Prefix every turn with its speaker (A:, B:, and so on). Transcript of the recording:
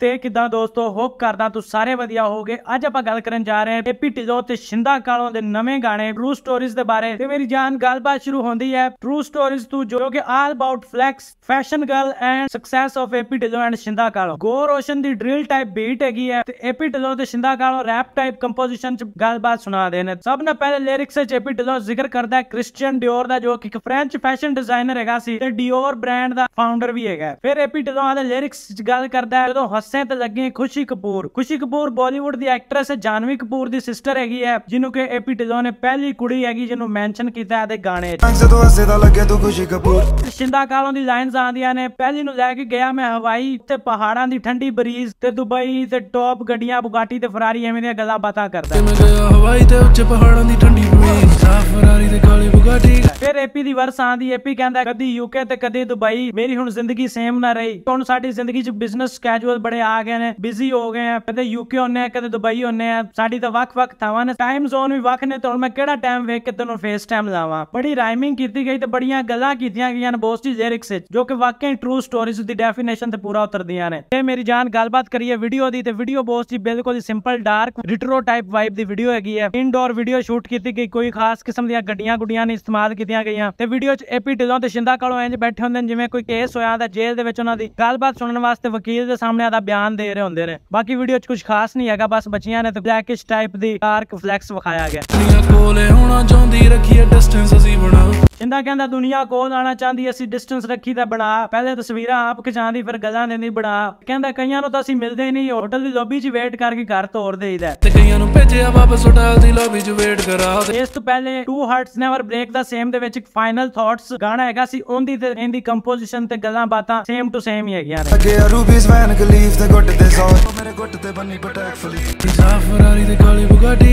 A: ਤੇ ਕਿਦਾਂ ਦੋਸਤੋ, ਹੋਪ ਕਰਦਾ ਤੂੰ ਸਾਰੇ ਵਧੀਆ ਹੋਗੇ। ਅੱਜ ਆਪਾਂ ਗੱਲ ਕਰਨ ਜਾ ਰਹੇ ਹਾਂ ਏਪੀ ਢਿੱਲੋਂ ਤੇ ਸ਼ਿੰਦਾ ਕਾਲੋਂ ਦੇ ਨਵੇਂ ਗਾਣੇ ਟਰੂ ਸਟੋਰੀਜ਼ ਦੇ ਬਾਰੇ। ਤੇ ਮੇਰੀ ਜਾਨ ਗੱਲਬਾਤ ਸ਼ੁਰੂ ਹੁੰਦੀ ਹੈ ਟਰੂ ਸਟੋਰੀਜ਼ ਤੋਂ, ਜੋ ਕਿ all about flex, fashion girl and success of AP Dhillon and Shinda Kahlon. Go Roshan ਦੀ ਡ੍ਰਿਲ ਟਾਈਪ ਬੀਟ ਹੈਗੀ ਹੈ ਤੇ ਏਪੀ ਢਿੱਲੋਂ ਤੇ Shinda Kahlon rap type composition ਚ ਗੱਲਬਾਤ ਸੁਣਾਦੇ ਨੇ। ਸਭ ਤੋਂ ਪਹਿਲੇ ਲਿਰਿਕਸ ਵਿੱਚ ਏਪੀ ਢਿੱਲੋਂ ਜ਼ਿਕਰ ਕਰਦਾ ਹੈ ਕ੍ਰਿਸਚੀਅਨ ਡਿਓਰ ਦਾ, ਜੋ ਕਿ ਇੱਕ ਫ੍ਰੈਂਚ ਫੈਸ਼ਨ ਡਿਜ਼ਾਈਨਰ ਹੈਗਾ ਸੀ ਤੇ ਡਿਓਰ ਬ੍ਰਾਂਡ ਦਾ ਫਾਊਂਡਰ ਵੀ ਹੈਗਾ। ਫਿਰ ਏਪੀ ਢਿੱਲੋਂ ਦੇ ਲਿਰਿਕਸ ਚ ਗੱਲ ਕਰਦਾ ਹੈ ਜਦੋਂ ਹੱਸੇ ਤੇ ਲੱਗੇ ਖੁਸ਼ੀ ਕਪੂਰ। ਖੁਸ਼ੀ ਕਪੂਰ ਬਾਲੀਵੁੱਡ ਦੀ ਐਕਟਰੈਸ ਹੈ, ਜਾਨਵੀ ਕਪੂਰ ਦੀ ਸਿਸਟਰ ਹੈਗੀ ਹੈ, ਜਿਹਨੂੰ ਕਿ ਏਪੀ ਢਿੱਲੋਂ ਨੇ ਪਹਿਲੀ ਕੁੜੀ ਹੈਗੀ ਜਿਹਨੂੰ ਮੈਂਸ਼ਨ ਕੀਤਾ ਹੈ ਤੇ ਗਾਣੇ ਸ਼ਿੰਦਾ ਕਾਲੋਂ ਦੀ ਲਾਈਨਸ ਆਉਂਦੀਆਂ ਨੇ, ਪਹਿਲੀ ਨੂੰ ਲੈ ਕੇ ਗਿਆ ਮੈਂ ਹਵਾਈ ਤੇ ਪਹਾੜਾਂ ਦੀ ਠੰਡੀ ਬਰੀਜ਼ ਤੇ ਦੁਬਈ ਤੇ ਟੌਪ ਗੱਡੀਆਂ ਬੁਗਾਟੀ ਤੇ ਫਰਾਰੀ, ਐਵੇਂ ਦੀਆਂ ਗੱਲਾਂ ਬਾਤਾਂ ਕਰਦਾ ਮੈਂ ਗਿਆ ਹਵਾਈ ਤੇ ਉੱਚੇ ਪਹਾੜਾਂ ਦੀ ਠੰਡੀ ਬਰੀਜ਼, ਫਰਾਰੀ ਤੇ ਕਾਲੀ ਬੁਗਾਟੀ। ਫਿਰ ਏਪੀ ਦੀ ਵਰਸ ਆਂਦੀ, ਏਪੀ ਕਹਿੰਦਾ ਕਦੀ ਯੂਕੇ ਤੇ ਕਦੀ ਦੁਬਈ, ਮੇਰੀ ਹੁਣ ਜ਼ਿੰਦਗੀ ਸੇਮ ਨਾ ਰਹੀ। ਹੁਣ ਸਾਡੀ ਜ਼ਿੰਦਗੀ ਚ ਬਿਜ਼ਨਸ ਕੈਜੂਅਲ ਬੜੇ ਆ ਗਏ ਨੇ, ਬਿਜ਼ੀ ਹੋ ਗਏ ਆ, ਕਦੇ ਯੂਕੇ ਹੁੰਨੇ ਆ ਕਦੇ ਦੁਬਈ ਹੁੰਨੇ ਆ, ਸਾਡੀ ਤਾਂ ਵੱਖ-ਵੱਖ ਥਾਵਾਂ ਨੇ, ਟਾਈਮ ਜ਼ੋਨ ਵੀ ਵੱਖ ਨੇ, ਤੇ ਹੁਣ ਮੈਂ ਕਿਹੜਾ ਟਾਈਮ ਵੇਖ ਕੇ ਤੈਨੂੰ ਫੇਸ ਟਾਈਮ ਲਾਵਾਂ। ਬੜੀ ਰਾਈਮਿੰਗ ਕੀਤੀ ਗਈ ਤੇ ਬੜੀਆਂ ਗੱਲਾਂ ਕੀਤੀਆਂ ਗਈਆਂ ਨੇ ਬੋਸ ਦੀ ਲਿਰਿਕਸ ਵਿੱਚ, ਜੋ ਕਿ ਵਾਕਈ ਟਰੂ ਸਟੋਰੀਜ਼ ਦੀ ਡੈਫੀਨੇਸ਼ਨ ਤੇ ਪੂਰਾ ਉਤਰਦੀਆਂ ਨੇ। ਤੇ ਮੇਰੀ ਜਾਨ ਗੱਲਬਾਤ ਕਰੀਏ ਵੀਡੀਓ ਦੀ, ਤੇ ਵੀਡੀਓ ਬੋਸ ਦੀ ਬਿਲਕੁਲ simple dark retro type vibe ਦੀ ਵੀਡੀਓ ਹੈਗੀ ਹੈ। ਇਨਡੋਰ ਵੀਡੀਓ ਸ਼ੂਟ ਕੀਤੀ ਗਈ, ਕੋਈ ਖਾਸ ਕਿਸਮ ਦੀਆਂ ਗੱਡੀਆਂ ਗੁੱਡੀਆਂ ਨਹੀਂ ਇਸਤੇਮਾਲ ਕੀਤੀਆਂ ਗਈਆਂ। ਤੇ ਵੀਡੀਓ ਚ ਏਪੀ ਢਿੱਲੋਂ ਤੇ ਸ਼ਿੰਦਾ ਕਾਲੋਂ ਇੰਜ ਬੈਠੇ ਹੁੰਦੇ ਨੇ ਜਿਵੇਂ ਕੋਈ ਕੇਸ ਹੋਇਆ ਤਾਂ ਜੇਲ੍ਹ ਦੇ ਵਿੱਚ ਉਹਨਾਂ ਦੀ ਗੱਲਬਾਤ ਸੁਣਨ ਵਾਸਤੇ ਵਕੀਲ ਦੇ ਸਾਹਮਣੇ ਆਦਾ ਬਿਆਨ ਦੇ ਰਹੇ ਹੁੰਦੇ ਨੇ। ਬਾਕੀ ਵੀਡੀਓ ਚ ਕੁਝ ਖਾਸ ਨਹੀਂ ਹੈਗਾ, ਬਸ ਬੱਚੀਆਂ ਨੇ ਤੇ ਬਲੈਕਿਸ਼ ਟਾਈਪ ਦੀ ਡਾਰਕ ਫਲੈਕਸ ਵਿਖਾਇਆ ਗਿਆ। ਕੋਲੇ ਹੋਣਾ ਚਾਹੁੰਦੀ ਰੱਖੀਏ ਡਿਸਟੈਂਸ ਅਸੀਂ ਬਣਾ। ਸ਼ਿੰਦਾ ਕਹਿੰਦਾ ਦੁਨੀਆ ਕੋਲ ਆਣਾ ਚਾਹੁੰਦੀ, ਅਸੀਂ ਡਿਸਟੈਂਸ ਰੱਖੀ ਤਾਂ ਬਣਾ। ਪਹਿਲੇ ਤਸਵੀਰਾਂ ਆਪ ਖਿਚਾਉਂਦੀ ਫਿਰ ਗੱਲਾਂ ਦਿੰਦੀ ਬਣਾ। ਕਹਿੰਦਾ ਕਈਆਂ ਨੂੰ ਤਾਂ ਅਸੀਂ ਮਿਲਦੇ ਨਹੀਂ, ਹੋਟਲ ਦੀ ਲੌਬੀ 'ਚ ਵੇਟ ਕਰਕੇ ਘਰ ਤੋਰ ਦੇਈਦਾ, ਤੇ ਕਈਆਂ ਨੂੰ ਭੇਜਿਆ ਵਾਪਸ ਹੋਟਲ ਦੀ ਲੌਬੀ 'ਚ ਵੇਟ ਕਰਾ। ਇਸ ਤੋਂ ਪਹਿਲੇ ਟੂ ਹਾਰਟਸ ਨੈਵਰ ਬ੍ਰੇਕ ਦਾ ਸੇਮ ਦੇ ਵਿੱਚ ਇੱਕ ਫਾਈਨਲ ਥਾਟਸ ਗਾਣਾ ਹੈਗਾ ਸੀ, ਉਹਦੀ ਤੇ ਇਹਦੀ ਕੰਪੋਜੀਸ਼ਨ ਤੇ ਗੱਲਾਂ ਬਾਤਾਂ ਸੇਮ ਟੂ ਸੇਮ ਹੀ ਹੈਗੀਆਂ ਨੇ। ਅੱਗੇ ਰੂਬੀਜ਼ ਵੈਨ ਗਲੀਫ ਤੇ ਗੁੱਟ ਤੇ ਸੌ ਮੇਰੇ ਗੁੱਟ ਤੇ ਬੰਨੀ ਪਟੈਕ ਫਲੀ, ਫਰਾਰੀ ਤੇ ਕਾਲੀ ਬੁਗਾਟੀ।